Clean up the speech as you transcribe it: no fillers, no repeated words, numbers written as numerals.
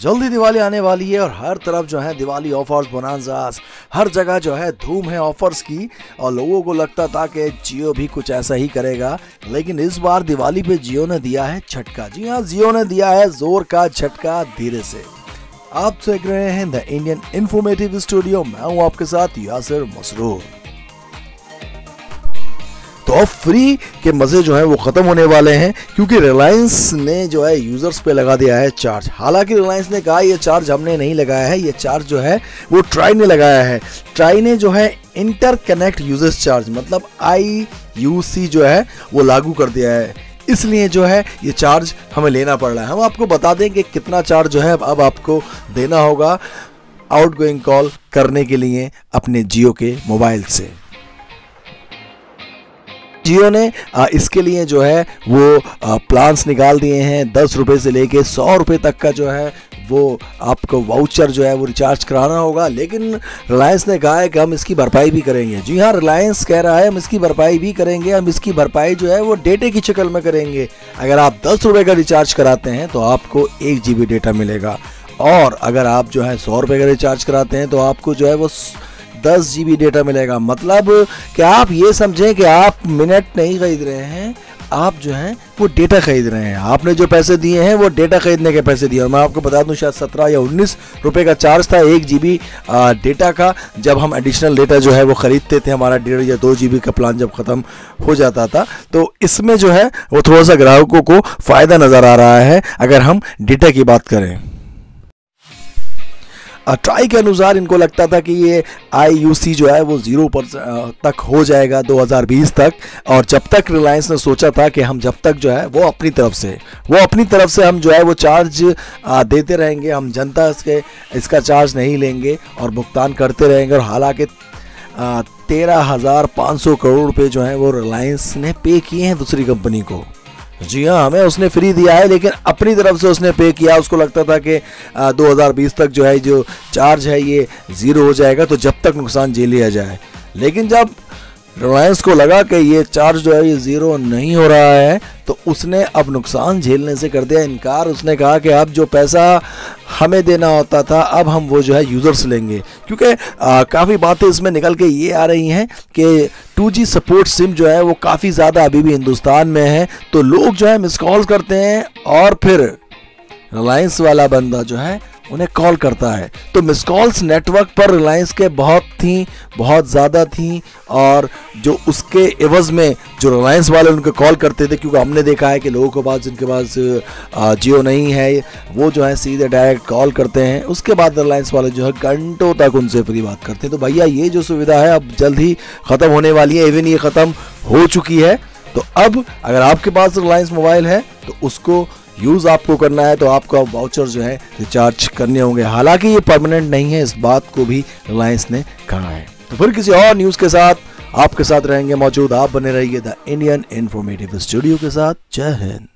जल्दी दिवाली आने वाली है और हर तरफ जो है दिवाली ऑफर्स बोनांजास, हर जगह जो है धूम है ऑफर्स की। और लोगों को लगता था कि जियो भी कुछ ऐसा ही करेगा, लेकिन इस बार दिवाली पे जियो ने दिया है झटका। जी हाँ, जियो ने दिया है जोर का झटका धीरे से। आप देख रहे हैं द इंडियन इंफॉर्मेटिव स्टूडियो, मैं हूँ आपके साथ यासिर मसरूर। तो अब फ्री के मजे जो है वो खत्म होने वाले हैं, क्योंकि रिलायंस ने जो है यूजर्स पे लगा दिया है चार्ज। हालांकि रिलायंस ने कहा ये चार्ज हमने नहीं लगाया है, ये चार्ज जो है वो ट्राई ने लगाया है। ट्राई ने जो है इंटरकनेक्ट यूजर्स चार्ज मतलब IUC जो है वो लागू कर दिया है, इसलिए जो है ये चार्ज हमें लेना पड़ रहा है। हम आपको बता दें कि कितना चार्ज जो है अब आपको देना होगा आउटगोइंग कॉल करने के लिए अपने जियो के मोबाइल से। जियो ने इसके लिए जो है वो प्लान्स निकाल दिए हैं। 10 रुपये से लेके 100 रुपये तक का जो है वो आपको वाउचर जो है वो रिचार्ज कराना होगा। लेकिन रिलायंस ने कहा है कि हम इसकी भरपाई भी करेंगे। जी हाँ, रिलायंस कह रहा है हम इसकी भरपाई भी करेंगे। हम इसकी भरपाई जो है वो डेटे की शक्ल में करेंगे। अगर आप 10 रुपये का रिचार्ज कराते हैं तो आपको 1 GB डेटा मिलेगा, और अगर आप जो है 100 रुपये का रिचार्ज कराते हैं तो आपको जो है वो 10 GB डेटा मिलेगा। मतलब कि आप ये समझें कि आप मिनट नहीं खरीद रहे हैं, आप जो हैं वो डेटा खरीद रहे हैं। आपने जो पैसे दिए हैं वो डेटा खरीदने के पैसे दिए। और मैं आपको बता दूं शायद 17 या 19 रुपये का चार्ज था 1 GB डेटा का, जब हम एडिशनल डेटा जो है वो ख़रीदते थे। हमारा 1.5 या 2 GB का प्लान जब ख़त्म हो जाता था, तो इसमें जो है वो थोड़ा सा ग्राहकों को फ़ायदा नज़र आ रहा है अगर हम डेटा की बात करें। ट्राई के अनुसार इनको लगता था कि ये IUC जो है वो 0% तक हो जाएगा 2020 तक। और जब तक रिलायंस ने सोचा था कि हम जब तक जो है वो अपनी तरफ से हम जो है वो चार्ज देते रहेंगे, हम जनता इसका चार्ज नहीं लेंगे और भुगतान करते रहेंगे। और हालांकि 13,500 करोड़ रुपए जो है वो रिलायंस ने पे किए हैं दूसरी कंपनी को। जी हाँ, हमें उसने फ्री दिया है, लेकिन अपनी तरफ से उसने पे किया। उसको लगता था कि 2020 तक जो है जो चार्ज है ये 0 हो जाएगा, तो जब तक नुकसान झेल लिया जाए। लेकिन जब रिलायंस को लगा कि ये चार्ज जो है ये 0 नहीं हो रहा है, तो उसने अब नुकसान झेलने से कर दिया इनकार। उसने कहा कि अब जो पैसा हमें देना होता था अब हम वो जो है यूज़र्स लेंगे। क्योंकि काफ़ी बातें इसमें निकल के ये आ रही हैं कि 2G सपोर्ट सिम जो है वो काफ़ी ज़्यादा अभी भी हिंदुस्तान में है। तो लोग जो है मिस कॉल करते हैं और फिर रिलायंस वाला बंदा जो है उन्हें कॉल करता है। तो मिस कॉल्स नेटवर्क पर रिलायंस के बहुत ज़्यादा थी, और जो उसके एवज में जो रिलायंस वाले उनको कॉल करते थे, क्योंकि हमने देखा है कि लोगों के पास जिनके पास जियो नहीं है वो जो है सीधे डायरेक्ट कॉल करते हैं। उसके बाद रिलायंस वाले जो है घंटों तक उनसे फ्री बात करते हैं। तो भैया ये जो सुविधा है अब जल्द ही ख़त्म होने वाली है, इवन ये ख़त्म हो चुकी है। तो अब अगर आपके पास रिलायंस मोबाइल है तो उसको यूज़ आपको करना है, तो आपको वाउचर जो है रिचार्ज करने होंगे। हालांकि ये परमानेंट नहीं है, इस बात को भी रिलायंस ने कहा है। तो फिर किसी और न्यूज़ के साथ आपके साथ रहेंगे मौजूद। आप बने रहिए द इंडियन इंफॉर्मेटिव स्टूडियो के साथ। जय हिंद।